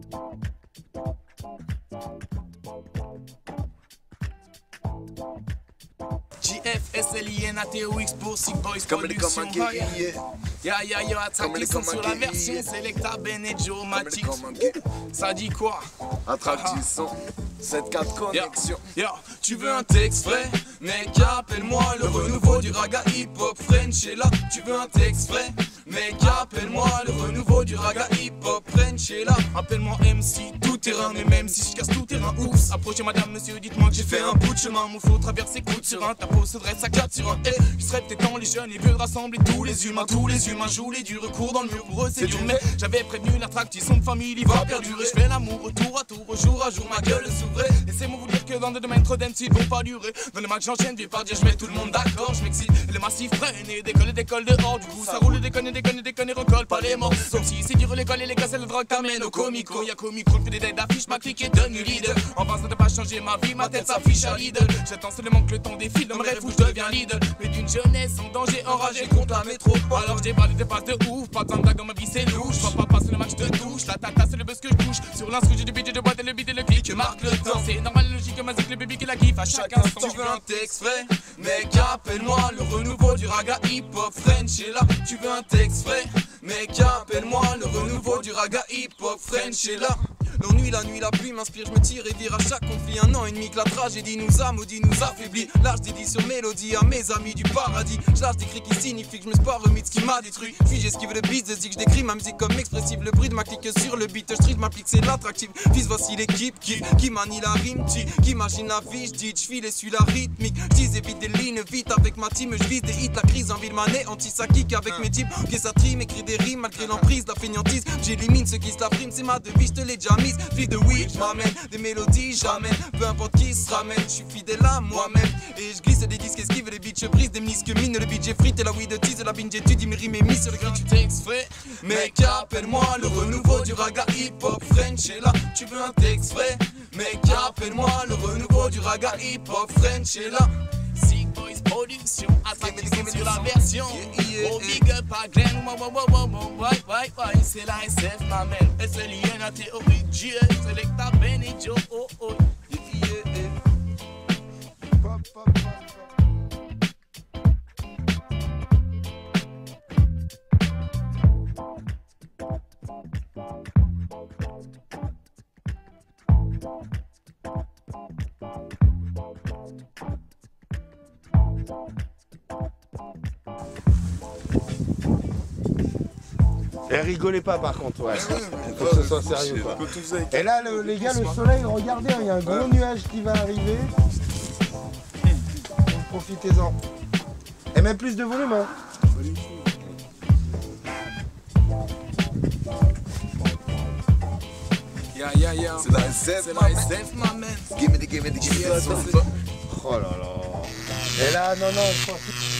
JFSLINATOX pour Sick Boys Production. Ya attaque les sons sur la version Selecta Ben et Joe Matic. Ça dit quoi? Attrape du son, 7-4 connexion. Tu veux un texte frais? Mec, appelle-moi le renouveau du raga hip-hop French. Et là, tu veux un texte frais? Mec, appelle-moi le renouveau du raga hip-hop French. Et là, appelle-moi MC tout terrain. Mais même si je casse tout terrain, oups. Approchez madame, monsieur, dites-moi que j'ai fait un bout de chemin. Mon flow traverser coup sur un, ta peau se dresse à 4 sur un. Et je serais peut-être quand les jeunes et vieux de rassembler tous les humains jouent les du recours dans le mur. Pour eux c'est dur, mais j'avais prévenu l'attraction de famille, il va perdurer. Je fais l'amour tour à tour, jour à jour, ma gueule s'ouvrait. Laissez-moi vous dire que dans des domaines trop d'MC vont pas durer. Dans le match j'enchaîne, viens pas dire je mets tout le monde d'accord. Je m'excite, et le massif freine et décolle dehors. Du coup ça roule, déconne, recolle pas les morts. Comme si c'est dur l'école et les gars c'est le drogue t'amène au comico. Y'a comico, fait des dead d'affiches, ma clique est devenue leader. En base de pas changer ma vie, ma tête s'affiche à Lidl. J'attends seulement que le temps défile, dans mes rêves où je deviens Lidl. Mais d'une jeunesse en danger, enragée contre la métropole. Alors je déballe des passes de ouf, pas tant de blagues dans ma vie c'est louche. Je vois pas passer le match de touche, la tata c'est le buzz que je touche. Sur l'instru j'ai du budget de boîte et le beat et le clic marque le temps. C'est normal, logique, ma zik, le baby qui la kiffe à chaque instant. Tu veux un texte frais? Mec, appelle-moi le renouveau du raga hip-hop French. Et là, tu veux un texte frais? Mec, appelle-moi le renouveau du raga hip-hop French. Et là, l'ennui, la nuit, la pluie m'inspire, je me tire et vire à chaque conflit. 1 an et demi que la tragédie nous a maudit, nous affaiblit. Là je dédie sur mélodie à mes amis du paradis. Je lâche des cris qui signifient que je me suis pas remis de ce qui m'a détruit. Puis j'esquive le beat, je dis que je décris ma musique comme expressive. Le bruit de ma clique sur le beat, street m'applique, c'est l'attractive. Fils, voici l'équipe qui manie la rime, qui imagine la vie, je dis, je file et suis la rythmique. Je dis évite des lignes vite avec ma team, je vise des hits, la crise en ville manée, anti-ça kick avec mes types. Ok ça trime, écrit des rimes malgré l'emprise, la fainéantise. J'élimine ceux qui se la priment, c'est ma devise, je te l'ai déjà mise. Fille de weed, j'm'amène des mélodies, j'amène. Peu importe qui se ramène, je suis fidèle à moi-même. Et je glisse des disques, esquive les beats, je brise des menisques mine. Le beat j'ai frite et la weed tease, la binge étudie mes rimes et mis sur le gris. Tu texte frais, mec appelle-moi le renouveau du raga hip-hop French. Et là, tu veux un texte frais? Mec appelle-moi le renouveau du raga hip-hop French. Et là, Sick Boys Production, attaque sur la version. Oh big up à Glenn, c'est la SF ma man. SLINATOX, Selecta Ben et Joe, oh oh. Et rigolez pas par contre, ouais. Faut que ce soit sérieux quoi. Et là les gars, le soleil, regardez, il y a un gros nuage qui va arriver. Profitez-en. Et même plus de volume hein. C'est la SF, ma man. Give me the Oh là là. Et là, non, profite.